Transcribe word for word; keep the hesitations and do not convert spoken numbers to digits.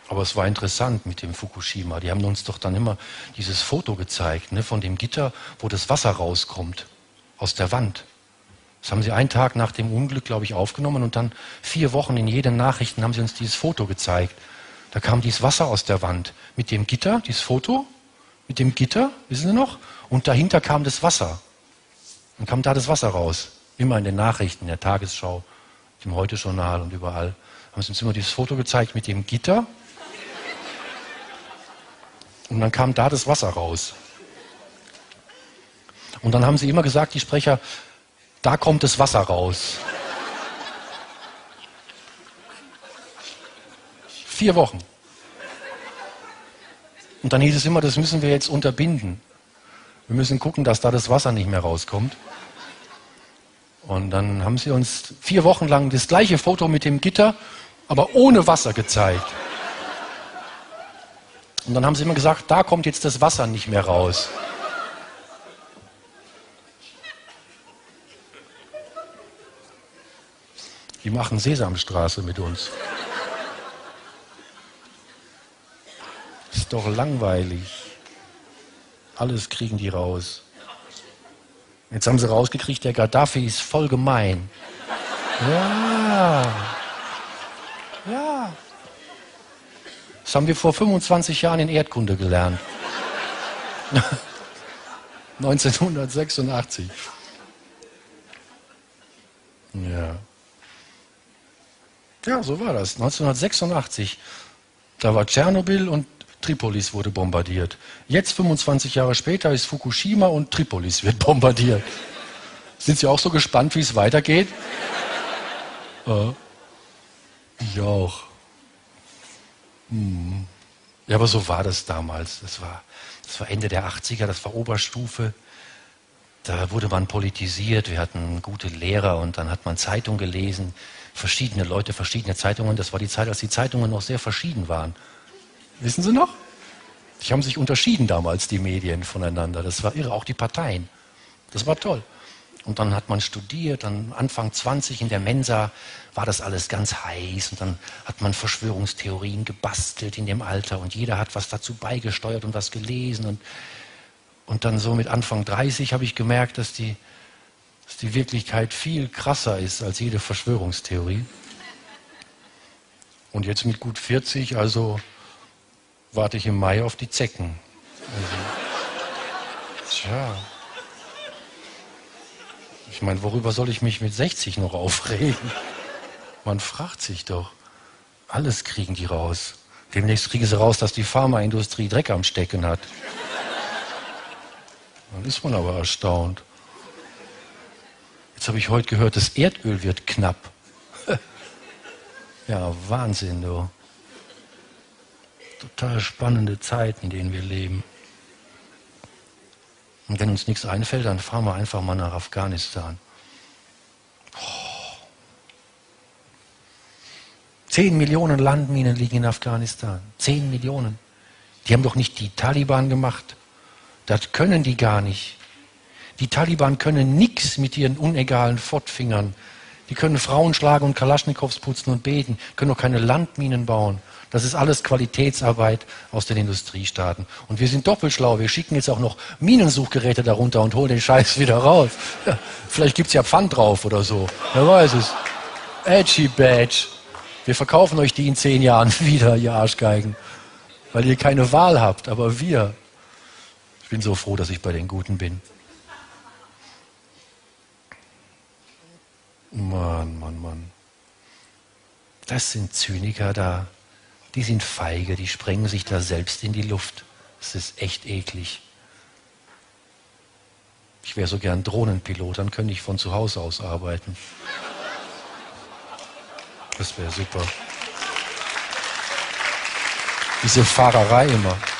Aber es war interessant mit dem Fukushima. Die haben uns doch dann immer dieses Foto gezeigt, ne, von dem Gitter, wo das Wasser rauskommt aus der Wand. Das haben sie einen Tag nach dem Unglück, glaube ich, aufgenommen und dann vier Wochen in jeden Nachrichten haben sie uns dieses Foto gezeigt. Da kam dieses Wasser aus der Wand mit dem Gitter, dieses Foto, mit dem Gitter, wissen Sie noch? Und dahinter kam das Wasser. Dann kam da das Wasser raus. Immer in den Nachrichten, in der Tagesschau, im Heute-Journal und überall. Haben sie uns immer dieses Foto gezeigt mit dem Gitter. Und dann kam da das Wasser raus. Und dann haben sie immer gesagt, die Sprecher, da kommt das Wasser raus. Vier Wochen. Und dann hieß es immer, das müssen wir jetzt unterbinden. Wir müssen gucken, dass da das Wasser nicht mehr rauskommt. Und dann haben sie uns vier Wochen lang das gleiche Foto mit dem Gitter, aber ohne Wasser gezeigt. Und dann haben sie immer gesagt, da kommt jetzt das Wasser nicht mehr raus. Die machen Sesamstraße mit uns. Ist doch langweilig. Alles kriegen die raus. Jetzt haben sie rausgekriegt, der Gaddafi ist voll gemein. Ja. Ja. Das haben wir vor fünfundzwanzig Jahren in Erdkunde gelernt. neunzehnhundertsechsundachtzig. Ja. Ja, so war das. neunzehnhundertsechsundachtzig. Da war Tschernobyl und Tripolis wurde bombardiert. Jetzt, fünfundzwanzig Jahre später, ist Fukushima und Tripolis wird bombardiert. Sind Sie auch so gespannt, wie es weitergeht? Ja. Ich auch. Hm. Ja, aber so war das damals. Das war, das war Ende der achtziger, das war Oberstufe. Da wurde man politisiert, wir hatten gute Lehrer und dann hat man Zeitung gelesen. Verschiedene Leute, verschiedene Zeitungen. Das war die Zeit, als die Zeitungen noch sehr verschieden waren. Wissen Sie noch? Die haben sich unterschieden damals, die Medien voneinander. Das war irre, auch die Parteien. Das war toll. Und dann hat man studiert, dann Anfang zwanzig in der Mensa war das alles ganz heiß. Und dann hat man Verschwörungstheorien gebastelt in dem Alter. Und jeder hat was dazu beigesteuert und was gelesen. Und, und dann so mit Anfang dreißig habe ich gemerkt, dass die, dass die Wirklichkeit viel krasser ist als jede Verschwörungstheorie. Und jetzt mit gut vierzig, also warte ich im Mai auf die Zecken. Also, tja. Ich meine, worüber soll ich mich mit sechzig noch aufregen? Man fragt sich doch. Alles kriegen die raus. Demnächst kriegen sie raus, dass die Pharmaindustrie Dreck am Stecken hat. Dann ist man aber erstaunt. Jetzt habe ich heute gehört, das Erdöl wird knapp. Ja, Wahnsinn, du. Total spannende Zeiten, in denen wir leben. Und wenn uns nichts einfällt, dann fahren wir einfach mal nach Afghanistan. Oh. Zehn Millionen Landminen liegen in Afghanistan. Zehn Millionen. Die haben doch nicht die Taliban gemacht. Das können die gar nicht. Die Taliban können nichts mit ihren unegalen Fortfingern. Die können Frauen schlagen und Kalaschnikows putzen und beten, können doch keine Landminen bauen. Das ist alles Qualitätsarbeit aus den Industriestaaten. Und wir sind doppelt schlau. Wir schicken jetzt auch noch Minensuchgeräte darunter und holen den Scheiß wieder raus. Ja, vielleicht gibt es ja Pfand drauf oder so. Wer weiß es. Edgy Badge. Wir verkaufen euch die in zehn Jahren wieder, ihr Arschgeigen. Weil ihr keine Wahl habt, aber wir. Ich bin so froh, dass ich bei den Guten bin. Mann, Mann, Mann. Das sind Zyniker da. Die sind feige, die sprengen sich da selbst in die Luft. Das ist echt eklig. Ich wäre so gern Drohnenpilot, dann könnte ich von zu Hause aus arbeiten. Das wäre super. Diese Fahrerei immer.